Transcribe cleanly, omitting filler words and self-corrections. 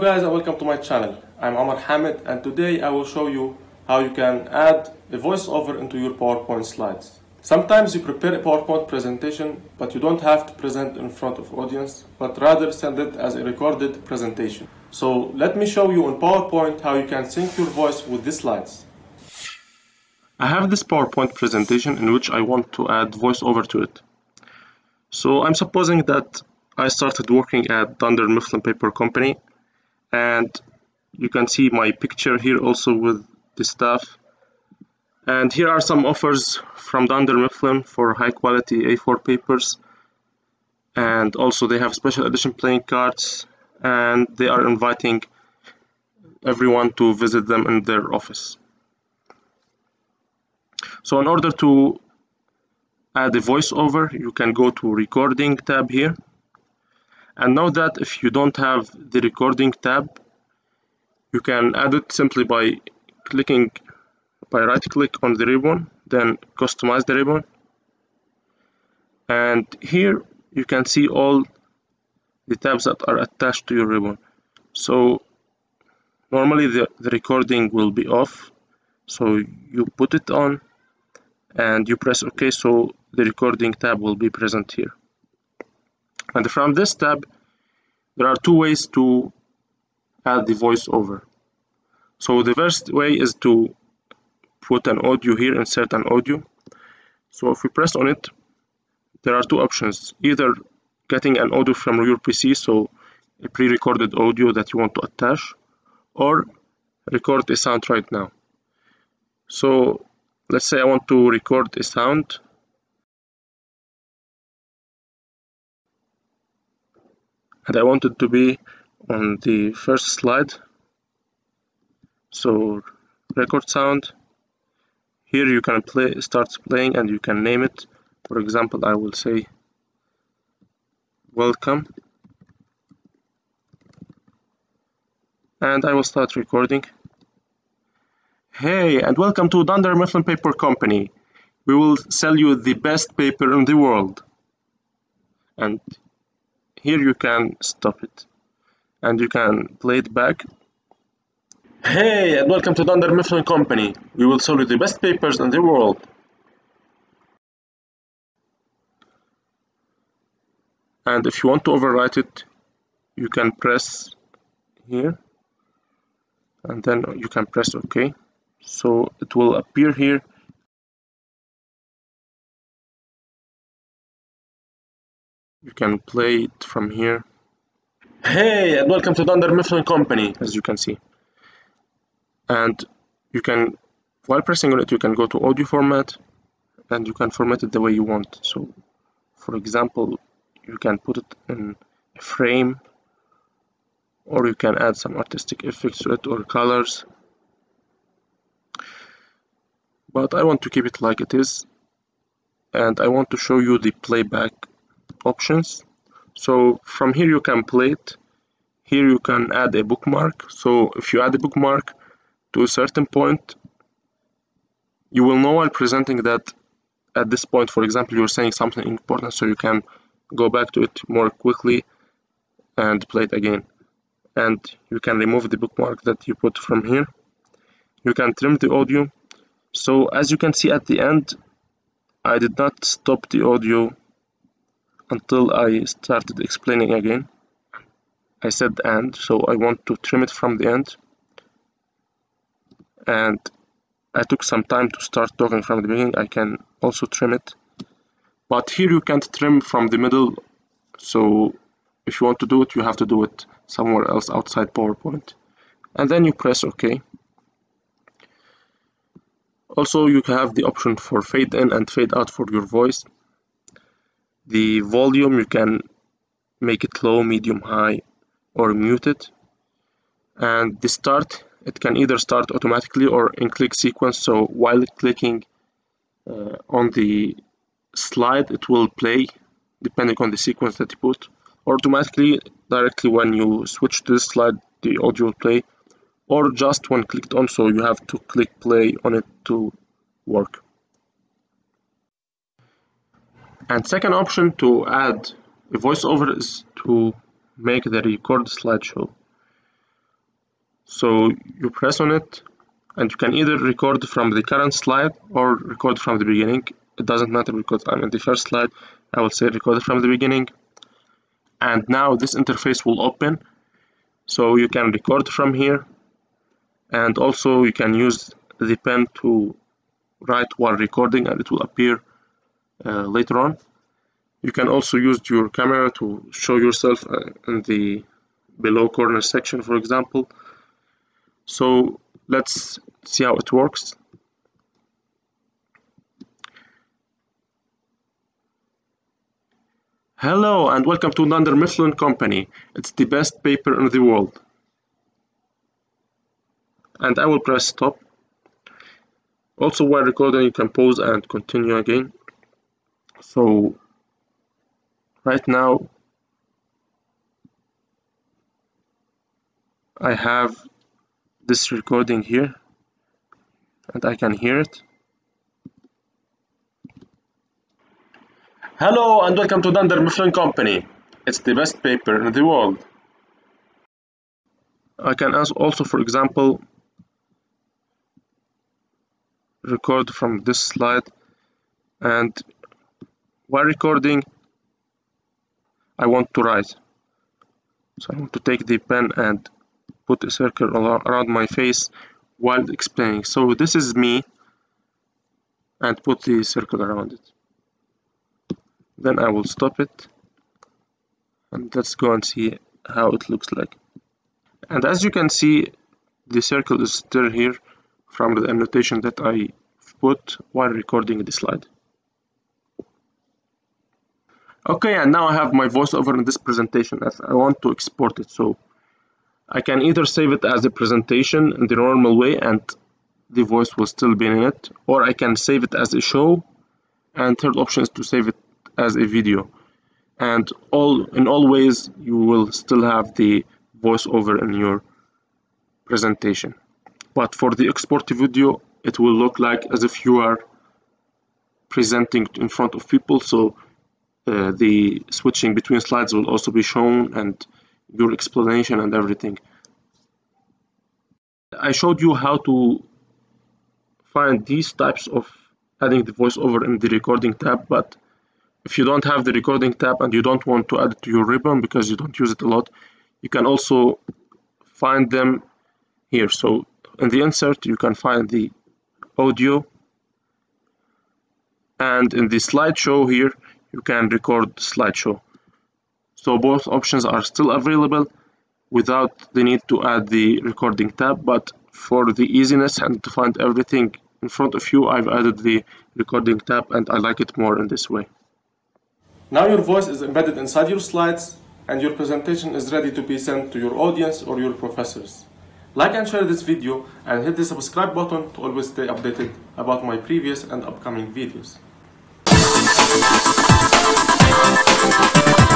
guys, and welcome to my channel. I'm Omar Hamid, and today I will show you how you can add a voiceover into your PowerPoint slides. Sometimes you prepare a PowerPoint presentation, but you don't have to present in front of audience, but rather send it as a recorded presentation. So let me show you on PowerPoint how you can sync your voice with the slides. I have this PowerPoint presentation in which I want to add voiceover to it. So I'm supposing that I started working at Dunder Mifflin Paper Company, and you can see my picture here also with the staff. And here are some offers from Dunder Mifflin for high quality A4 papers, and also they have special edition playing cards, and they are inviting everyone to visit them in their office. So in order to add a voiceover, you can go to recording tab here. And know that if you don't have the recording tab, you can add it simply by right click on the ribbon, then customize the ribbon. And here you can see all the tabs that are attached to your ribbon. So normally the recording will be off, so you put it on and you press OK, so the recording tab will be present here. And from this tab, there are two ways to add the voiceover. So the first way is to put an audio here, insert an audio. So if we press on it, there are two options: either getting an audio from your PC, so a pre-recorded audio that you want to attach, or record a sound right now. So let's say I want to record a sound. And I want it to be on the first slide. So record sound. Here you can start playing, and you can name it. For example, I will say welcome. And I will start recording. Hey, and welcome to Dunder Mifflin Paper Company. We will sell you the best paper in the world. And here you can stop it, and you can play it back. Hey, and welcome to Dunder Mifflin Company. We will sell you the best papers in the world. And if you want to overwrite it, you can press here, and then you can press OK. So it will appear here. You can play it from here. Hey, and welcome to Dunder Mifflin Company, as you can see. And you can, while pressing on it, you can go to audio format, and you can format it the way you want. So for example, you can put it in a frame, or you can add some artistic effects to it or colors. But I want to keep it like it is, and I want to show you the playback options. So from here you can play it. Here you can add a bookmark. So if you add a bookmark to a certain point, you will know while presenting that at this point, for example, you're saying something important, so you can go back to it more quickly and play it again. And you can remove the bookmark that you put from here. You can trim the audio. So as you can see at the end, I did not stop the audio until I started explaining again. I said "and," so I want to trim it from the end. And I took some time to start talking from the beginning. I can also trim it. But here you can't trim from the middle. So if you want to do it, you have to do it somewhere else outside PowerPoint. And then you press OK. Also, you have the option for fade in and fade out for your voice. The volume, you can make it low, medium, high, or mute it. And the start, it can either start automatically or in click sequence. So while clicking on the slide, it will play depending on the sequence that you put. Or automatically, directly when you switch to this slide, the audio will play. Or just when clicked on, so you have to click play on it to work. And second option to add a voiceover is to make the record slideshow. So you press on it, and you can either record from the current slide or record from the beginning. It doesn't matter because I'm in the first slide. I will say record from the beginning. And now this interface will open. So you can record from here. And also you can use the pen to write while recording, and it will appear later on. You can also use your camera to show yourself in the below corner section, for example. So let's see how it works. Hello and welcome to Dunder Mifflin Company. It's the best paper in the world. And I will press stop. Also, while recording, you can pause and continue again. So right now I have this recording here and I can hear it. Hello and welcome to Dunder Mifflin Company. It's the best paper in the world. I can also, for example, record from this slide, and while recording I want to write. So I want to take the pen and put a circle around my face while explaining. So this is me, and put the circle around it. Then I will stop it, and let's go and see how it looks like. And as you can see, the circle is still here from the annotation that I put while recording the slide. Okay, and now I have my voiceover in this presentation as I want to export it. So I can either save it as a presentation in the normal way and the voice will still be in it, or I can save it as a show, and third option is to save it as a video. And in all ways you will still have the voiceover in your presentation. But for the export video, it will look like as if you are presenting in front of people. So the switching between slides will also be shown, and your explanation and everything. I showed you how to find these types of adding the voiceover in the recording tab, but if you don't have the recording tab and you don't want to add it to your ribbon because you don't use it a lot, you can also find them here. So in the insert you can find the audio, and in the slideshow here you can record slideshow. So both options are still available without the need to add the recording tab, but for the easiness and to find everything in front of you, I've added the recording tab, and I like it more in this way. Now your voice is embedded inside your slides and your presentation is ready to be sent to your audience or your professors. Like and share this video and hit the subscribe button to always stay updated about my previous and upcoming videos.